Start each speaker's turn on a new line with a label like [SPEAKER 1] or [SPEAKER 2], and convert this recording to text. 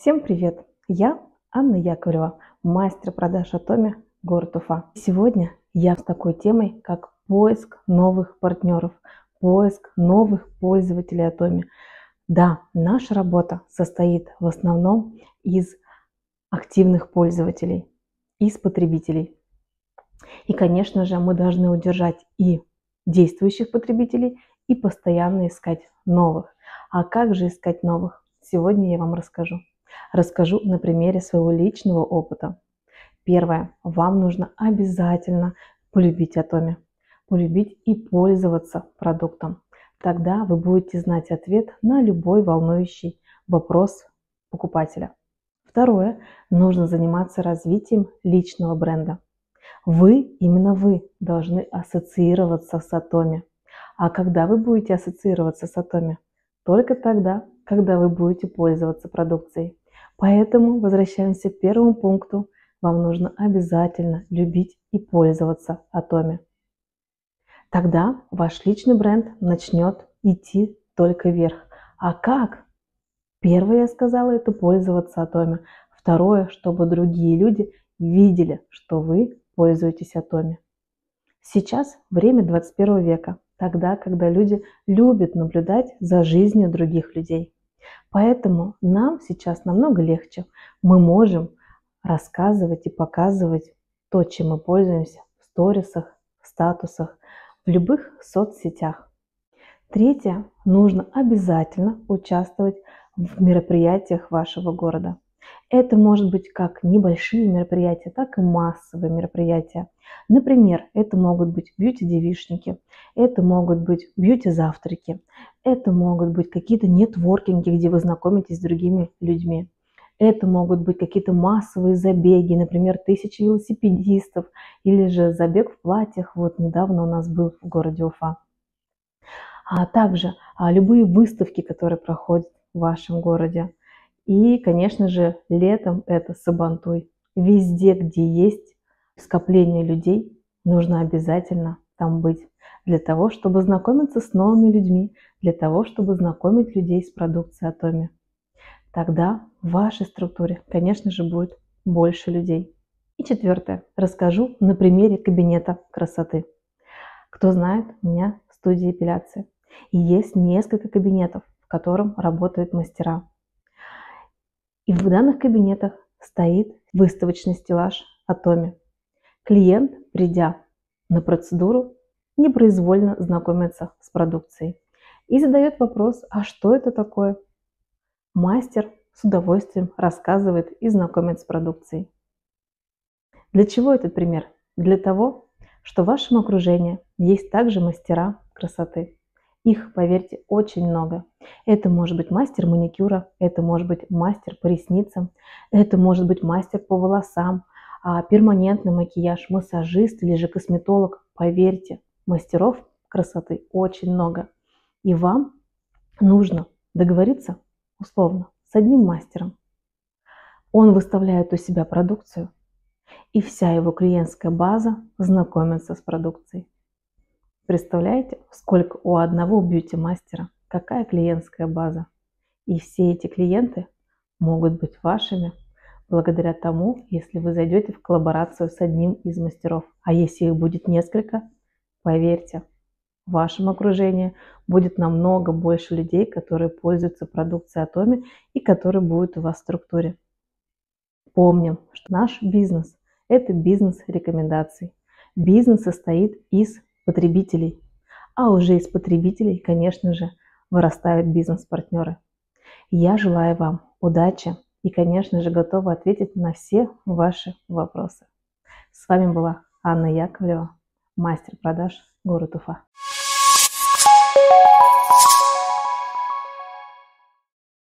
[SPEAKER 1] Всем привет! Я Анна Яковлева, мастер продаж Атоми, город Уфа. Сегодня я с такой темой, как поиск новых партнеров, поиск новых пользователей Атоми. Да, наша работа состоит в основном из активных пользователей, из потребителей. И, конечно же, мы должны удержать и действующих потребителей, и постоянно искать новых. А как же искать новых? Сегодня я вам расскажу. Расскажу на примере своего личного опыта. Первое. Вам нужно обязательно полюбить Атоми. Полюбить и пользоваться продуктом. Тогда вы будете знать ответ на любой волнующий вопрос покупателя. Второе. Нужно заниматься развитием личного бренда. Именно вы должны ассоциироваться с Атоми. А когда вы будете ассоциироваться с Атоми? Только тогда, когда вы будете пользоваться продукцией. Поэтому возвращаемся к первому пункту. Вам нужно обязательно любить и пользоваться Атоми. Тогда ваш личный бренд начнет идти только вверх. А как? Первое, я сказала, это пользоваться Атоми. Второе, чтобы другие люди видели, что вы пользуетесь Атоми. Сейчас время 21 века, тогда, когда люди любят наблюдать за жизнью других людей. Поэтому нам сейчас намного легче. Мы можем рассказывать и показывать то, чем мы пользуемся в сторисах, в статусах, в любых соцсетях. Третье. Нужно обязательно участвовать в мероприятиях вашего города. Это может быть как небольшие мероприятия, так и массовые мероприятия. Например, это могут быть бьюти-девичники, это могут быть бьюти-завтраки, это могут быть какие-то нетворкинги, где вы знакомитесь с другими людьми. Это могут быть какие-то массовые забеги, например, 1000 велосипедистов или же забег в платьях. Вот недавно у нас был в городе Уфа. А также любые выставки, которые проходят в вашем городе. И, конечно же, летом это Сабантуй. Везде, где есть скопление людей, нужно обязательно там быть. Для того, чтобы знакомиться с новыми людьми, для того, чтобы знакомить людей с продукцией Атоми. Тогда в вашей структуре, конечно же, будет больше людей. И четвертое. Расскажу на примере кабинета красоты. Кто знает, у меня студия эпиляции. И есть несколько кабинетов, в котором работают мастера. И в данных кабинетах стоит выставочный стеллаж Атоми. Клиент, придя на процедуру, непроизвольно знакомится с продукцией и задает вопрос, а что это такое? Мастер с удовольствием рассказывает и знакомит с продукцией. Для чего этот пример? Для того, что в вашем окружении есть также мастера красоты. Их, поверьте, очень много. Это может быть мастер маникюра, это может быть мастер по ресницам, это может быть мастер по волосам, перманентный макияж, массажист или же косметолог. Поверьте, мастеров красоты очень много. И вам нужно договориться условно с одним мастером. Он выставляет у себя продукцию, и вся его клиентская база знакомится с продукцией. Представляете, сколько у одного бьюти-мастера, какая клиентская база. И все эти клиенты могут быть вашими благодаря тому, если вы зайдете в коллаборацию с одним из мастеров. А если их будет несколько, поверьте, в вашем окружении будет намного больше людей, которые пользуются продукцией Атоми и которые будут у вас в структуре. Помним, что наш бизнес – это бизнес рекомендаций. Бизнес состоит из потребителей, а уже из потребителей, конечно же, вырастают бизнес-партнеры. Я желаю вам удачи и, конечно же, готова ответить на все ваши вопросы. С вами была Анна Яковлева, мастер продаж, город Уфа.